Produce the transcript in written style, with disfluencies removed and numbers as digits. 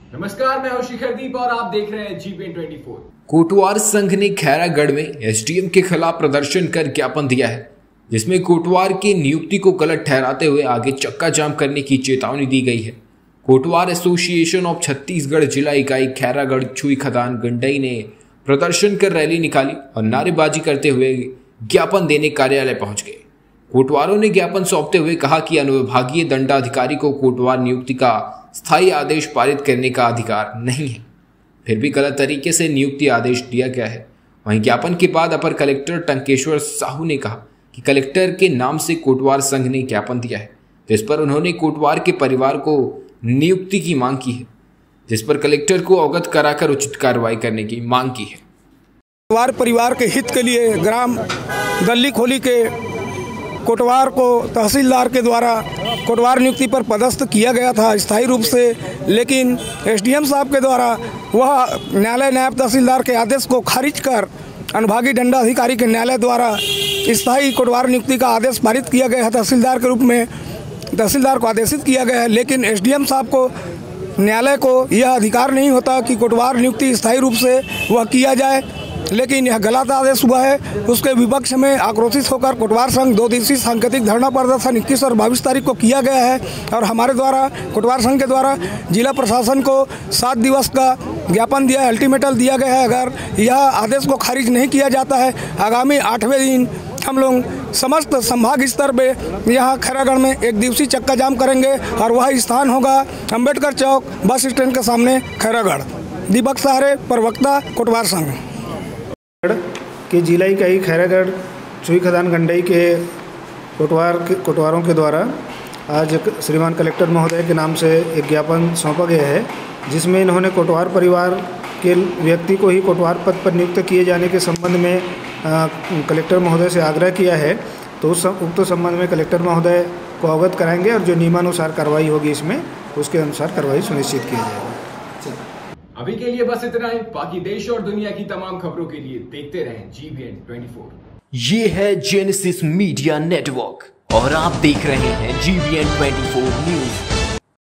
नमस्कार, मैं हूं शिखरदीप और आप देख रहे हैं जीबीएन 24। कोटवार संघ ने खैरागढ़ में एसडीएम के खिलाफ प्रदर्शन कर ज्ञापन दिया है, जिसमें कोटवार की नियुक्ति को गलत ठहराते हुए आगे चक्का जाम करने की चेतावनी दी गई है। कोटवार एसोसिएशन ऑफ छत्तीसगढ़ जिला इकाई खैरागढ़ छुई खदान गंडई ने प्रदर्शन कर रैली निकाली और नारेबाजी करते हुए ज्ञापन देने कार्यालय पहुंच गए। कोटवारों ने ज्ञापन सौंपते हुए कहा कि अनुविभागीय दंडाधिकारी को कोटवार नियुक्ति का स्थायी आदेश पारित करने का अधिकार नहीं है, फिर भी गलत तरीके से नियुक्ति आदेश दिया गया है। वहीं ज्ञापन के बाद अपर कलेक्टर टंकेश्वर साहू ने कहा कि कलेक्टर के नाम से कोटवार संघ ने ज्ञापन दिया है, जिस पर उन्होंने कोटवार के परिवार को नियुक्ति की मांग की है, जिस पर कलेक्टर को अवगत कराकर उचित कार्रवाई करने की मांग की है। कोटवार परिवार के हित के लिए ग्राम गली खोली के कोटवार को तहसीलदार के द्वारा कोटवार नियुक्ति पर पदस्थ किया गया था स्थायी रूप से, लेकिन एसडीएम साहब के द्वारा वह न्यायालय नायब तहसीलदार के आदेश को खारिज कर अनुभागीय दंडाधिकारी के न्यायालय द्वारा स्थायी कोटवार नियुक्ति का आदेश पारित किया गया है। तहसीलदार के रूप में तहसीलदार को आदेशित किया गया है, लेकिन एसडीएम साहब को न्यायालय को यह अधिकार नहीं होता कि कोटवार नियुक्ति स्थायी रूप से वह किया जाए, लेकिन यह गलत आदेश हुआ है। उसके विपक्ष में आक्रोशित होकर कोटवार संघ 2 दिवसीय सांकेतिक धरना प्रदर्शन 21 और 22 तारीख को किया गया है और हमारे द्वारा कोटवार संघ के द्वारा जिला प्रशासन को 7 दिवस का ज्ञापन दिया है, अल्टीमेटम दिया गया है। अगर यह आदेश को खारिज नहीं किया जाता है, आगामी 8वें दिन हम लोग समस्त संभाग स्तर पे यहाँ खैरागढ़ में 1 दिवसीय चक्का जाम करेंगे और वह स्थान होगा अम्बेडकर चौक बस स्टैंड के सामने खैरागढ़। दीपक सहारे, प्रवक्ता कोटवार संघ के जिला इकाई खैरागढ़ छुई खदान गंडई के कोटवारों के द्वारा आज श्रीमान कलेक्टर महोदय के नाम से एक ज्ञापन सौंपा गया है, जिसमें इन्होंने कोटवार परिवार के व्यक्ति को ही कोटवार पद पर नियुक्त किए जाने के संबंध में कलेक्टर महोदय से आग्रह किया है। तो उक्त संबंध में कलेक्टर महोदय को अवगत कराएंगे और जो नियमानुसार कार्रवाई होगी इसमें उसके अनुसार कार्रवाई सुनिश्चित किया जाएगा। अभी के लिए बस इतना ही। बाकी देश और दुनिया की तमाम खबरों के लिए देखते रहें जीबीएन 24। ये है जेनेसिस मीडिया नेटवर्क और आप देख रहे हैं जीबीएन 24 न्यूज।